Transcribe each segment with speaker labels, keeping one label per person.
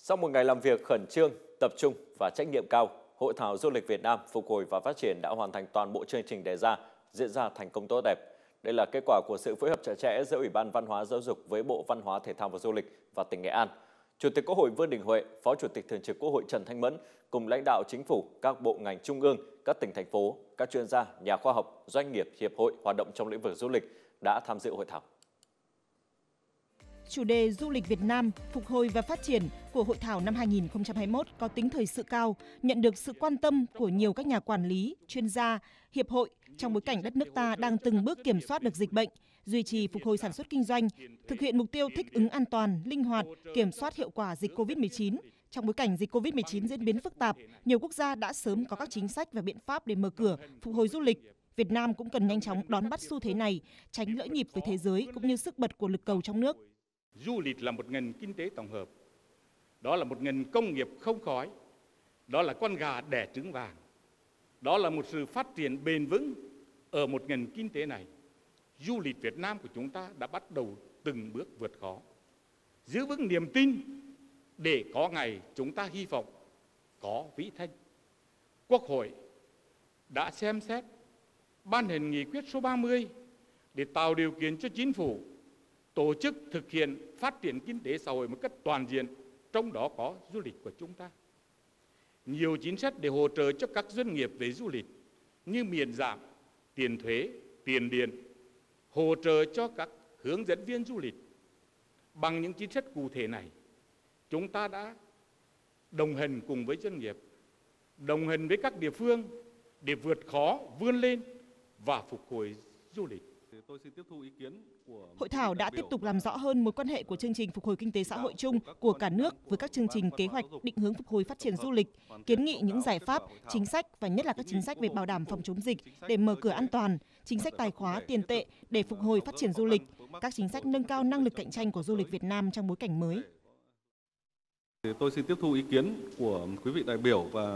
Speaker 1: Sau một ngày làm việc khẩn trương, tập trung và trách nhiệm cao, Hội thảo du lịch Việt Nam phục hồi và phát triển đã hoàn thành toàn bộ chương trình đề ra, diễn ra thành công tốt đẹp. Đây là kết quả của sự phối hợp chặt chẽ giữa Ủy ban Văn hóa Giáo dục với Bộ Văn hóa Thể thao và Du lịch và tỉnh Nghệ An. Chủ tịch Quốc hội Vương Đình Huệ, Phó Chủ tịch Thường trực Quốc hội Trần Thanh Mẫn cùng lãnh đạo chính phủ, các bộ ngành trung ương, các tỉnh thành phố, các chuyên gia, nhà khoa học, doanh nghiệp, hiệp hội hoạt động trong lĩnh vực du lịch đã tham dự hội thảo.
Speaker 2: Chủ đề Du lịch Việt Nam phục hồi và phát triển của hội thảo năm 2021 có tính thời sự cao, nhận được sự quan tâm của nhiều các nhà quản lý, chuyên gia, hiệp hội trong bối cảnh đất nước ta đang từng bước kiểm soát được dịch bệnh, duy trì phục hồi sản xuất kinh doanh, thực hiện mục tiêu thích ứng an toàn, linh hoạt, kiểm soát hiệu quả dịch COVID-19. Trong bối cảnh dịch COVID-19 diễn biến phức tạp, nhiều quốc gia đã sớm có các chính sách và biện pháp để mở cửa, phục hồi du lịch. Việt Nam cũng cần nhanh chóng đón bắt xu thế này, tránh lỡ nhịp với thế giới cũng như sức bật của lực cầu trong nước.
Speaker 3: Du lịch là một ngành kinh tế tổng hợp, đó là một ngành công nghiệp không khói, đó là con gà đẻ trứng vàng, đó là một sự phát triển bền vững ở một ngành kinh tế này. Du lịch Việt Nam của chúng ta đã bắt đầu từng bước vượt khó, giữ vững niềm tin để có ngày chúng ta hy vọng có vĩ thanh. Quốc hội đã xem xét ban hành nghị quyết số 30 để tạo điều kiện cho chính phủ tổ chức thực hiện phát triển kinh tế xã hội một cách toàn diện, trong đó có du lịch của chúng ta. Nhiều chính sách để hỗ trợ cho các doanh nghiệp về du lịch như miễn giảm tiền thuế, tiền điện, hỗ trợ cho các hướng dẫn viên du lịch. Bằng những chính sách cụ thể này, chúng ta đã đồng hành cùng với doanh nghiệp, đồng hành với các địa phương để vượt khó, vươn lên và phục hồi du lịch.
Speaker 2: Hội thảo đã tiếp tục làm rõ hơn mối quan hệ của chương trình phục hồi kinh tế xã hội chung của cả nước với các chương trình kế hoạch định hướng phục hồi phát triển du lịch, kiến nghị những giải pháp, chính sách và nhất là các chính sách về bảo đảm phòng chống dịch để mở cửa an toàn, chính sách tài khóa tiền tệ để phục hồi phát triển du lịch, các chính sách nâng cao năng lực cạnh tranh của du lịch Việt Nam trong bối cảnh mới.
Speaker 4: Tôi xin tiếp thu ý kiến của quý vị đại biểu và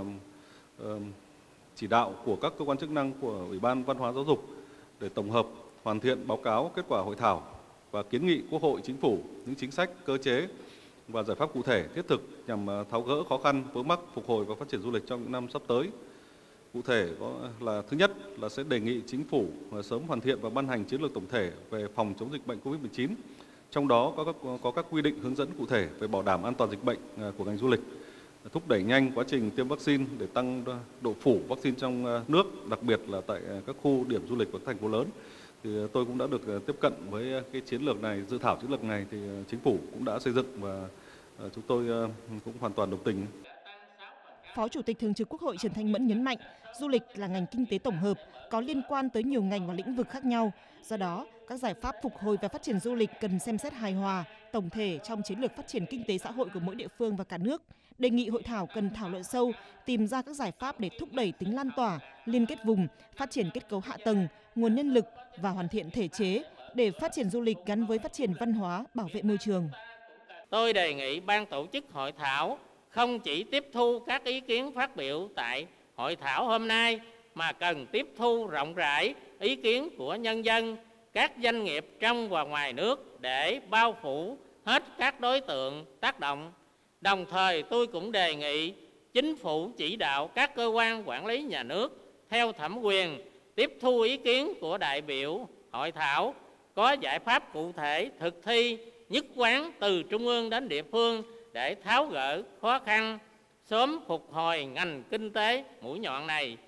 Speaker 4: chỉ đạo của các cơ quan chức năng của Ủy ban Văn hóa Giáo dục để tổng hợp, hoàn thiện báo cáo kết quả hội thảo và kiến nghị Quốc hội, Chính phủ những chính sách, cơ chế và giải pháp cụ thể thiết thực nhằm tháo gỡ khó khăn vướng mắc phục hồi và phát triển du lịch trong những năm sắp tới. Cụ thể là thứ nhất là sẽ đề nghị Chính phủ sớm hoàn thiện và ban hành chiến lược tổng thể về phòng chống dịch bệnh COVID-19. Trong đó có các quy định hướng dẫn cụ thể về bảo đảm an toàn dịch bệnh của ngành du lịch, thúc đẩy nhanh quá trình tiêm vaccine để tăng độ phủ vaccine trong nước, đặc biệt là tại các khu điểm du lịch và các thành phố lớn. Thì tôi cũng đã được tiếp cận với cái chiến lược này, dự thảo chiến lược này thì Chính phủ cũng đã xây dựng và chúng tôi cũng hoàn toàn đồng tình.
Speaker 2: Phó Chủ tịch Thường trực Quốc hội Trần Thanh Mẫn nhấn mạnh, du lịch là ngành kinh tế tổng hợp, có liên quan tới nhiều ngành và lĩnh vực khác nhau. Do đó, các giải pháp phục hồi và phát triển du lịch cần xem xét hài hòa, tổng thể trong chiến lược phát triển kinh tế xã hội của mỗi địa phương và cả nước. Đề nghị hội thảo cần thảo luận sâu, tìm ra các giải pháp để thúc đẩy tính lan tỏa, liên kết vùng, phát triển kết cấu hạ tầng, nguồn nhân lực và hoàn thiện thể chế để phát triển du lịch gắn với phát triển văn hóa, bảo vệ môi trường.
Speaker 5: Tôi đề nghị ban tổ chức hội thảo không chỉ tiếp thu các ý kiến phát biểu tại hội thảo hôm nay mà cần tiếp thu rộng rãi ý kiến của nhân dân, các doanh nghiệp trong và ngoài nước để bao phủ hết các đối tượng tác động. Đồng thời tôi cũng đề nghị Chính phủ chỉ đạo các cơ quan quản lý nhà nước theo thẩm quyền tiếp thu ý kiến của đại biểu hội thảo, có giải pháp cụ thể thực thi nhất quán từ trung ương đến địa phương để tháo gỡ khó khăn, sớm phục hồi ngành kinh tế mũi nhọn này.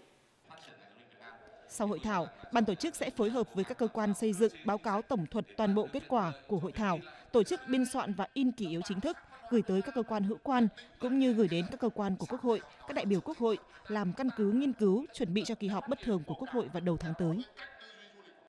Speaker 2: Sau hội thảo, ban tổ chức sẽ phối hợp với các cơ quan xây dựng báo cáo tổng thuật toàn bộ kết quả của hội thảo, tổ chức biên soạn và in kỷ yếu chính thức, gửi tới các cơ quan hữu quan cũng như gửi đến các cơ quan của Quốc hội, các đại biểu Quốc hội làm căn cứ nghiên cứu, chuẩn bị cho kỳ họp bất thường của Quốc hội vào đầu tháng tới.